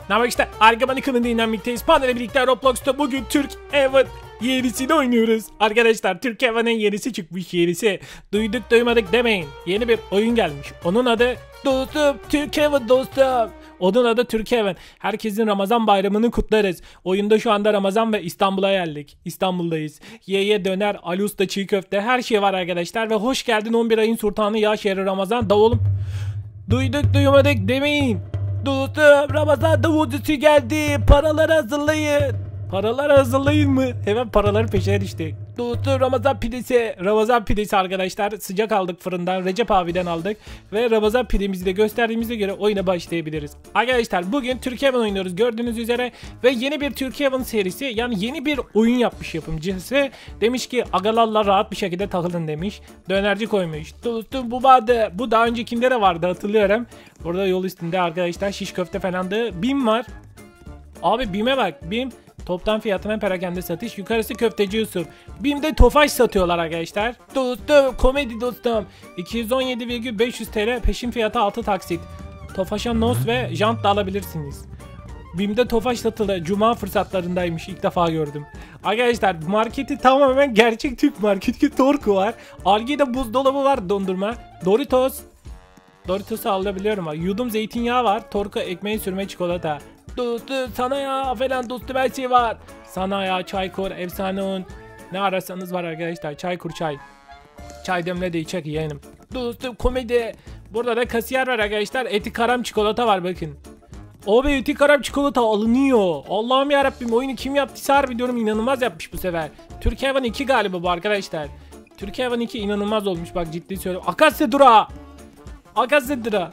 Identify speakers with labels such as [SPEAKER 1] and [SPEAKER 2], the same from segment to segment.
[SPEAKER 1] Ne bak işte Argaban'ın kanalından birlikteyiz. Panel'le birlikte Roblox'ta bugün Türk Evan yenisini oynuyoruz. Arkadaşlar Türk Evan'ın yenisi çıkmış, yenisi. Duyduk duymadık demeyin. Yeni bir oyun gelmiş. Onun adı dostum Türk Evan dostum. Onun adı Türk Evan. Herkesin Ramazan bayramını kutlarız. Oyunda şu anda Ramazan ve İstanbul'a geldik. İstanbul'dayız. Ye döner, Ali Usta çiğ köfte, her şey var arkadaşlar. Ve hoş geldin 11 ayın sultanı ya şehri Ramazan. Davulum. Duyduk duymadık demeyin. Dostum Ramazan davulcusu geldi. Paraları hazırlayın. Paraları hazırlayın mı? Hemen paraları peşine düştük. Dostum Ramazan pidesi. Ramazan pidesi arkadaşlar. Sıcak aldık fırından. Recep abiden aldık. Ve Ramazan pidemizi de gösterdiğimize göre oyuna başlayabiliriz. Arkadaşlar bugün Türkiye Evan oynuyoruz gördüğünüz üzere. Ve yeni bir Türkiye Evan serisi. Yani yeni bir oyun yapmış yapımcısı. Demiş ki agalarla rahat bir şekilde takılın demiş. Dönerci koymuş. Dostum bu vardı. Bu daha öncekinde de vardı hatırlıyorum. Burada yol üstünde arkadaşlar şiş köfte falandı. BİM var. Abi BİM'e bak. BİM. Toptan fiyatına perakende satış. Yukarısı köfteci Yusuf. BİM'de Tofaş satıyorlar arkadaşlar. Dostum komedi dostum. 217,500 TL peşin fiyatı 6 taksit. Tofaş'a nos ve jant da alabilirsiniz. BİM'de Tofaş satıldı. Cuma fırsatlarındaymış. İlk defa gördüm. Arkadaşlar marketi tamamen gerçek Türk marketi. Torku var. Algi'de buzdolabı var dondurma. Doritos. Doritos'u alabiliyorum. Yudum zeytinyağı var. Torku ekmeği sürme çikolata. Dostum sana ya falan dostum her şey var. Sana ya Çaykur efsane un. Ne ararsanız var arkadaşlar. Çaykur çay. Çay demle de içecek yeğenim. Dostum komedi. Burada da kasiyer var arkadaşlar. Eti karam çikolata var bakın. Abi eti karam çikolata alınıyor. Allah'ım yarabbim oyunu kim yaptıysa harbi diyorum inanılmaz yapmış bu sefer. Türkiye Evan 2 galiba bu arkadaşlar. Türkiye Evan 2 inanılmaz olmuş bak ciddi söylüyorum. Akasya durağı. Akasya durağı.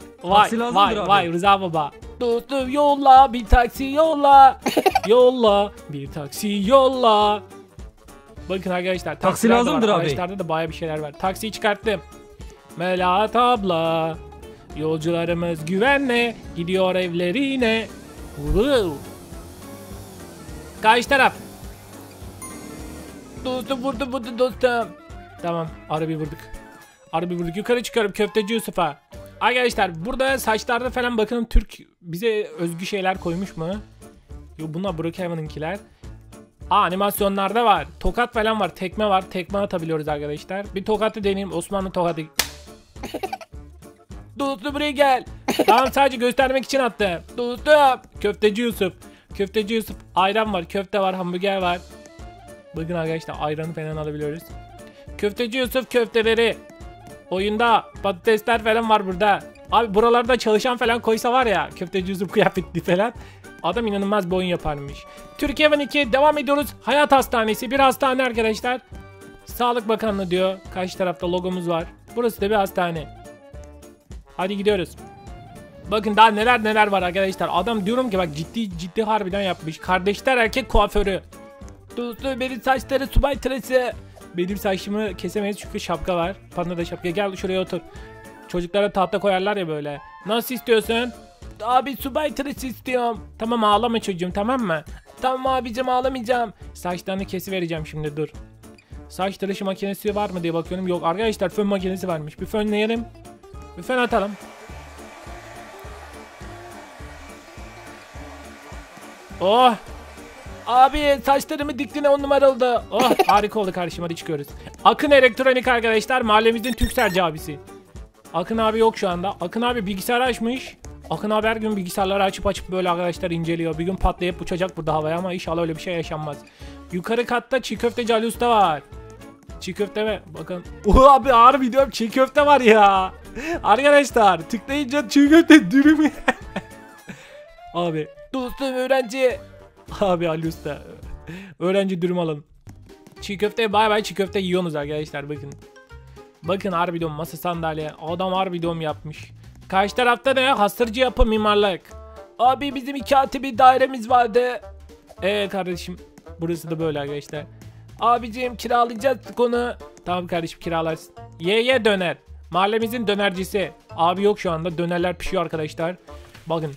[SPEAKER 1] Vay Rıza baba. Dostum yolla bir taksi yolla. Yolla bir taksi yolla. Bakın arkadaşlar
[SPEAKER 2] taksi lazımdır abi.
[SPEAKER 1] Arkadaşlarda da baya bir şeyler var. Taksiyi çıkarttım. Melahat abla. Yolcularımız güvenle gidiyor evlerine. Karşı taraf. Dostum vurdu dostum. Tamam arabayı vurduk. Yukarı çıkıyorum köfteci Yusuf'a. Arkadaşlar burada saçlarda falan bakın Türk bize özgü şeyler koymuş mu? Yo bunlar Brookhaven'ınkiler. Animasyonlarda var. Tokat falan var. Tekme var. Tekme atabiliyoruz arkadaşlar. Bir tokatı deneyeyim. Osmanlı tokatı. Dostum buraya gel. Tamam sadece göstermek için attım. Dostum. Köfteci Yusuf. Köfteci Yusuf. Ayran var. Köfte var. Hamburger var. Bakın arkadaşlar ayranı falan alabiliyoruz. Köfteci Yusuf köfteleri. Oyunda patatesler falan var burada. Abi buralarda çalışan falan koysa var ya köfteci Yusuf kıyafetli falan. Adam inanılmaz bir oyun yaparmış. Türkiye Evan 2 devam ediyoruz. Hayat Hastanesi bir hastane arkadaşlar. Sağlık Bakanlığı diyor. Karşı tarafta logomuz var. Burası da bir hastane. Hadi gidiyoruz. Bakın daha neler var arkadaşlar. Adam diyorum ki bak ciddi harbiden yapmış. Kardeşler erkek kuaförü. Dostum benim saçları subay tıraşı. Benim saçımı kesemeyiz çünkü şapka var. Panda da şapka. Gel şuraya otur. Çocuklara tahta koyarlar ya böyle. Nasıl istiyorsun? Abi subay tıraşı istiyorum. Tamam ağlama çocuğum tamam mı? Tamam abicim ağlamayacağım. Saçlarını kesivereceğim şimdi dur. Saç tıraşı makinesi var mı diye bakıyorum. Yok arkadaşlar fön makinesi varmış. Bir fönleyelim. Bir fön atalım. Oh. Abi saçlarımı diktiğine 10 numara oldu. Oh harika oldu kardeşim hadi çıkıyoruz. Akın Elektronik arkadaşlar mahallemizin Türkcellci abisi. Akın abi yok şu anda. Akın abi bilgisayar açmış. Akın abi her gün bilgisayarları açıp böyle arkadaşlar inceliyor. Bir gün patlayıp uçacak burada havaya ama inşallah öyle bir şey yaşanmaz. Yukarı katta çiğ köfteci Ali Usta var. Çiğ köfte mi? Bakın. Abi harbi diyorum çiğ köfte var ya. Arkadaşlar tıklayınca çiğ köfte dürümü. Abi. Dostum öğrenci. Abi Ali Usta. Öğrenci dürüm alın. Çiğ köfte bay çiğ köfte yiyorsunuz arkadaşlar bakın. Bakın harbidon masa sandalye. Adam harbidon yapmış. Karşı tarafta ne? Hasırcı yapı mimarlık. Abi bizim 2 artı bir dairemiz vardı. Kardeşim. Burası da böyle arkadaşlar. Abicim kiralayacağız konu. Tamam kardeşim kiralarsın. Ye döner. Mahallemizin dönercisi. Abi yok şu anda. Dönerler pişiyor arkadaşlar. Bakın.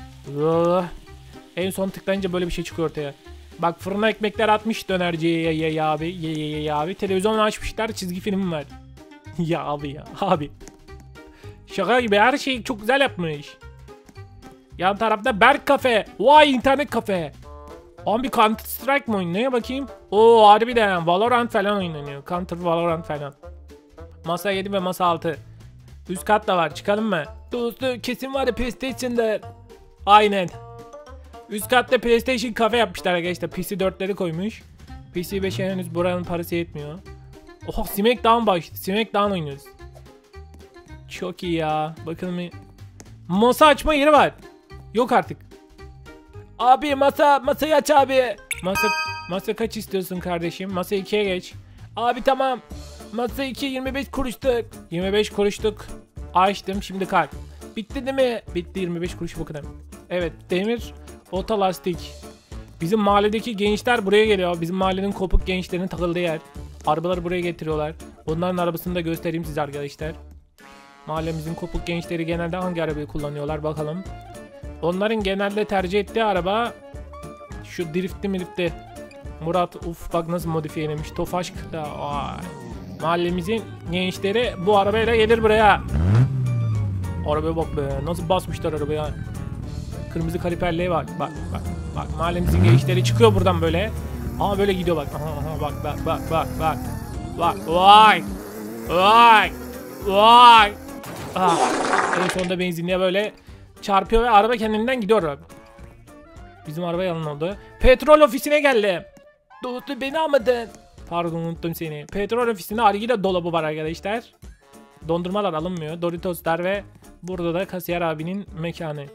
[SPEAKER 1] En son tıklayınca böyle bir şey çıkıyor ortaya. Bak fırına ekmekler atmış dönerciye ye abi. Televizyonu açmışlar çizgi film var. Ya abi. Şaka gibi her şeyi çok güzel yapmış. Yan tarafta Berk Kafe. Vay internet kafe. Abi Counter Strike mi oynanıyor bakayım? Oo harbiden Valorant falan oynanıyor. Counter Valorant falan. Masa 7 ve masa 6. Üst kat da var. Çıkalım mı? Dostu kesin var ya PlayStation'da. Aynen. Üst katta PlayStation kafe yapmışlar arkadaşlar. PC 4'leri koymuş. PC 5'e henüz buranın parası yetmiyor. Oh Smackdown başladı. Smackdown oynuyoruz. Çok iyi ya. Bakın bir. Masa açma yeri var. Yok artık. Abi masayı aç abi. Masa kaç istiyorsun kardeşim? Masa 2'ye geç. Abi tamam. Masa 2 25 kuruştuk. 25 kuruştuk. Açtım şimdi kalk. Bitti değil mi? Bitti 25 kuruş bu kadar. Evet demir otolastik. Bizim mahalledeki gençler buraya geliyor. Bizim mahallenin kopuk gençlerin takıldığı yer. Arabaları buraya getiriyorlar. Onların arabasını da göstereyim size arkadaşlar. Mahallemizin kopuk gençleri genelde hangi arabayı kullanıyorlar bakalım. Onların genelde tercih ettiği araba şu driftli. Murat uf bak nasıl modifiyelemiş. Tofaş da. Mahallemizin gençleri bu arabayla gelir buraya. Arabaya bak be. Nasıl basmışlar arabaya. Kırmızı kaliperliğe bak. Bak. Mahallemizin gençleri çıkıyor buradan böyle. Ama böyle gidiyor bak. Aha, bak. Vay. En sonunda benzinliğe böyle çarpıyor ve araba kendinden gidiyor abi. Bizim araba yalan oldu. Petrol ofisine geldim. Doğdu beni almadın. Pardon unuttum seni. Petrol ofisinde argile dolabı var arkadaşlar. Dondurmalar alınmıyor. Doritoslar ve burada da kasiyer abinin mekanı.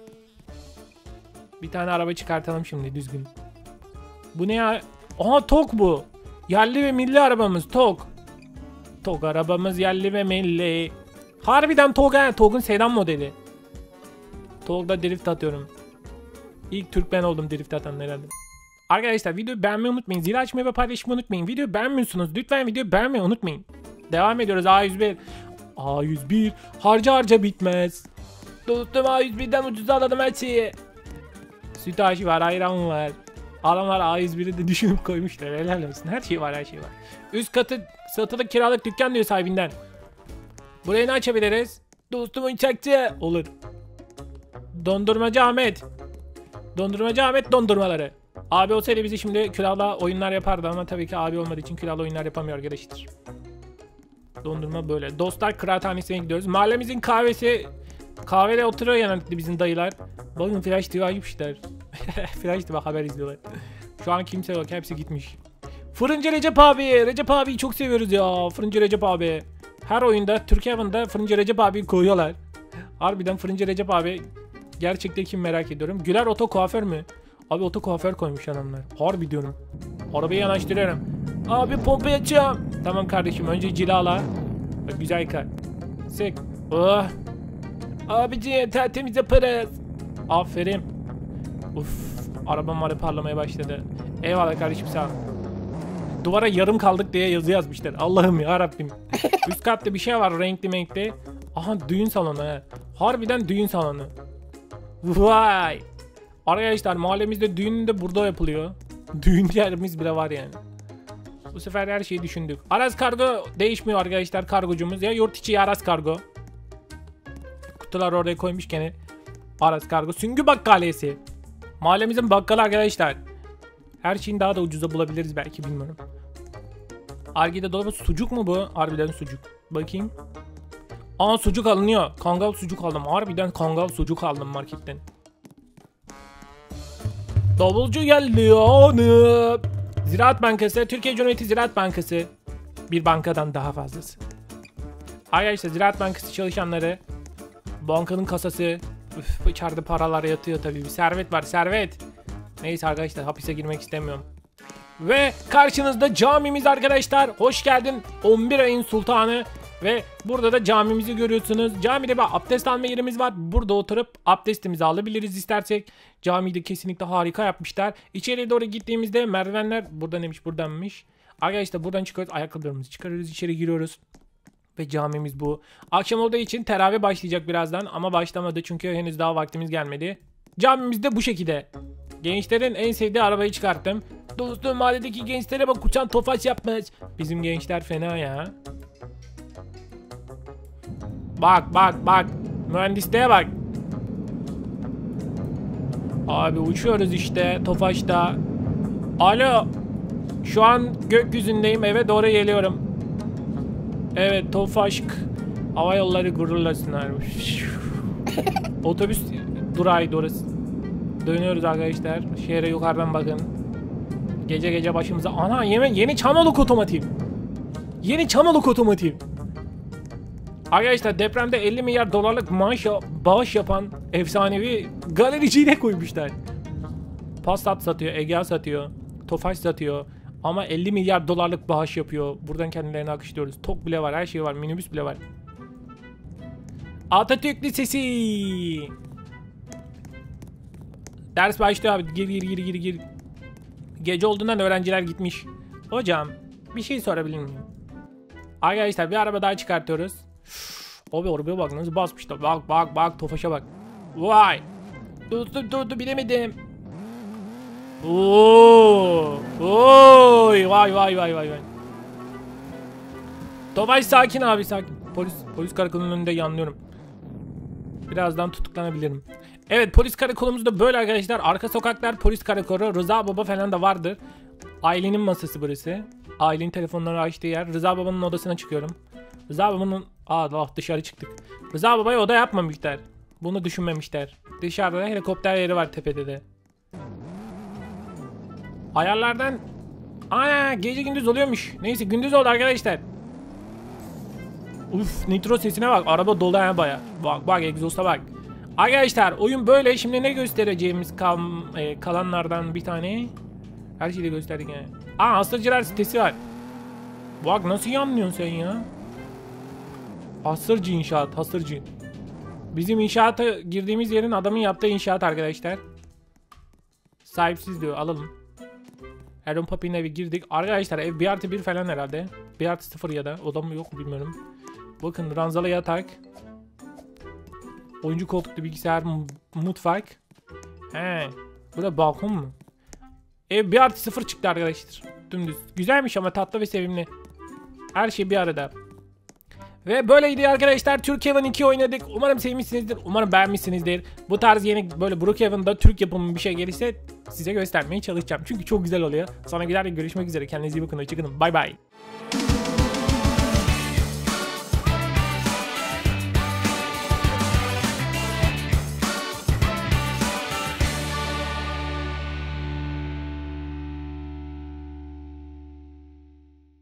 [SPEAKER 1] Bir tane araba çıkartalım şimdi düzgün. Bu ne ya? Aha TOG bu. Yerli ve milli arabamız TOG. TOG arabamız yerli ve milli. Harbiden TOG ha. TOG'un sedan modeli. TOG'da drift atıyorum. İlk Türk ben oldum drift atan herhalde. Arkadaşlar videoyu beğenmeyi unutmayın. Zil açmayı ve paylaşmayı unutmayın. Videoyu beğenmiyorsunuz. Lütfen videoyu beğenmeyi unutmayın. Devam ediyoruz. A101. A101 harca bitmez. Dostum A101'den ucuza aladım her şeyi. Sütaş var, ayran var. Adamlar A101'i de düşünüp koymuşlar. Helal olsun. Her şey var, her şey var. Üst katı satılık kiralık dükkan diyor sahibinden. Burayı ne açabiliriz? Dostum uçakçı. Olur. Dondurmacı Ahmet. Dondurmacı Ahmet dondurmaları. Abi olsaydı bizi şimdi külahla oyunlar yapardı ama tabii ki abi olmadığı için külahla oyunlar yapamıyor arkadaşlar. Dondurma böyle. Dostlar kıraathanesine gidiyoruz. Mahallemizin kahvesi. Kahvede oturuyor yanında bizim dayılar. Bakın Flash TV gitmişler. Flash TV haber izliyorlar. Şu an kimse yok. Hepsi gitmiş. Fırıncı Recep abi. Recep abiyi çok seviyoruz ya. Fırıncı Recep abi. Her oyunda Türkiye Havan'da Fırıncı Recep abi koyuyorlar. Harbiden Fırıncı Recep abi. Gerçekten kim merak ediyorum. Güler oto kuaför mü? Abi oto kuaför koymuş adamlar. Harbi diyorum. Arabayı yanaştırıyorum. Abi pompa açacağım. Tamam kardeşim önce cilala. Güzel yıkar. Sık. Oh. Abici tertemiz yaparız. Aferin. Uf. Arabam var parlamaya başladı. Eyvallah kardeşim sağ ol. Duvara yarım kaldık diye yazı yazmışlar. Allah'ım ya Rabbim. Üst katta bir şey var renkli. Aha düğün salonu he. Harbiden düğün salonu. Vay. Arkadaşlar mahallemizde düğün de burada yapılıyor. Düğün yerimiz bile var yani. Bu sefer her şeyi düşündük. Aras Kargo değişmiyor arkadaşlar kargocumuz. Ya yurt içi ya Aras Kargo. Kutular oraya koymuş gene. Aras Kargo. Süngü Bakkalesi. Mahallemizin bakkalı arkadaşlar. Her şeyin daha da ucuza bulabiliriz belki bilmiyorum. Argide dolabı sucuk mu bu? Harbiden sucuk. Bakayım. Aa sucuk alınıyor. Kangal sucuk aldım. Harbiden kangal sucuk aldım marketten. Davulcu geldi yani. Ziraat Bankası, Türkiye Cumhuriyeti Ziraat Bankası. Bir bankadan daha fazlası. Arkadaşlar Ziraat Bankası çalışanları. Bankanın kasası. Üf, içeride paralar yatıyor tabii. Bir servet var, servet. Neyse arkadaşlar hapise girmek istemiyorum. Ve karşınızda camimiz arkadaşlar. Hoş geldin 11 ayın sultanı. Ve burada da camimizi görüyorsunuz. Camide bir abdest alma yerimiz var. Burada oturup abdestimizi alabiliriz istersek. Camiyi de kesinlikle harika yapmışlar. İçeriye doğru gittiğimizde merdivenler burada neymiş buradanmış. Arkadaşlar buradan çıkıyoruz. Ayakkabılarımızı çıkarıyoruz. İçeri giriyoruz. Ve camimiz bu. Akşam olduğu için teravih başlayacak birazdan. Ama başlamadı çünkü henüz daha vaktimiz gelmedi. Camimiz de bu şekilde. Gençlerin en sevdiği arabayı çıkarttım. Dostum mahalledeki gençlere bak uçan tofaş yapmış. Bizim gençler fena ya. Bak. Mühendisliğe bak. Abi uçuyoruz işte Tofaş'ta. Alo. Şu an gökyüzündeyim, eve doğru geliyorum. Evet, Tofaş hava yolları gururlasınlar. Otobüs durağıydı orası. Dönüyoruz arkadaşlar. Şehre yukarıdan bakın. Gece gece başımıza. Ana yeni Çamoluk otomotiv. Yeni Çamoluk otomotiv. Arkadaşlar depremde 50 milyar dolarlık bağış yapan efsanevi galericiyi de koymuşlar. Passat satıyor, Egea satıyor, Tofaş satıyor. Ama 50 milyar dolarlık bağış yapıyor. Buradan kendilerini alkışlıyoruz. Tok bile var, her şey var, minibüs bile var. Atatürk Lisesi. Ders başlıyor abi. Gir. Gece olduğundan öğrenciler gitmiş. Hocam bir şey sorabilir miyim? Arkadaşlar bir araba daha çıkartıyoruz. Abi arabaya bak nasıl basmış da. Bak Tofaş'a bak. Vay. Dur bilemedim. Oy vay. Tofaş sakin abi, sakin. Polis karakolunun önünde yanlıyorum. Birazdan tutuklanabilirim. Evet, polis karakolumuz da böyle arkadaşlar. Arka sokaklar polis karakolu. Rıza Baba falan da vardır. Ailenin masası burası. Ailenin telefonları açtığı yer. Rıza Baba'nın odasına çıkıyorum. Rıza Baba'nın... dışarı çıktık. Rıza Baba'ya oda yapmamışlar. Bunu düşünmemişler. Dışarıda helikopter yeri var tepede de. Ayarlardan... gece gündüz oluyormuş. Neyse gündüz oldu arkadaşlar. Uf, nitro sesine bak. Araba dolu ha baya. Bak egzosta bak. Arkadaşlar oyun böyle. Şimdi ne göstereceğimiz kalanlardan bir tane. Her şeyi de gösterdik yani. Hasırcılar sitesi var. Bak nasıl yanmıyorsun sen ya. Hasırcı inşaat, hasırcı. Bizim inşaata girdiğimiz yerin adamın yaptığı inşaat arkadaşlar. Sahipsiz diyor, alalım. Aaron Papi'nin evi girdik. Arkadaşlar ev 1+1 falan herhalde. 1+0 ya da oda mı yok bilmiyorum. Bakın ranzalı yatak. Oyuncu koltuklu bilgisayar, mutfak. Burada balkon mu? Ev 1+0 çıktı arkadaşlar. Dümdüz. Güzelmiş ama tatlı ve sevimli. Her şey bir arada. Ve böyleydi arkadaşlar. Türkiye'den 2 oynadık. Umarım sevmişsinizdir. Umarım beğenmişsinizdir. Bu tarz yeni böyle Brookhaven'da Türk yapımı bir şey gelirse size göstermeye çalışacağım. Çünkü çok güzel oluyor. Sonra gider görüşmek üzere. Kendinize iyi bakın. Hoşçakalın. Bay bay.